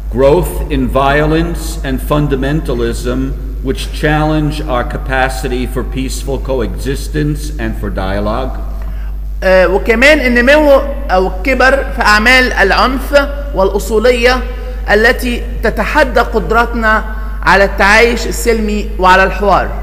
growth in violence and fundamentalism which challenge our capacity for peaceful coexistence and for dialogue. وكمان النمو أو الكبر في أعمال العنف والأصولية التي تتحدى قدرتنا على التعايش السلمي وعلى الحوار.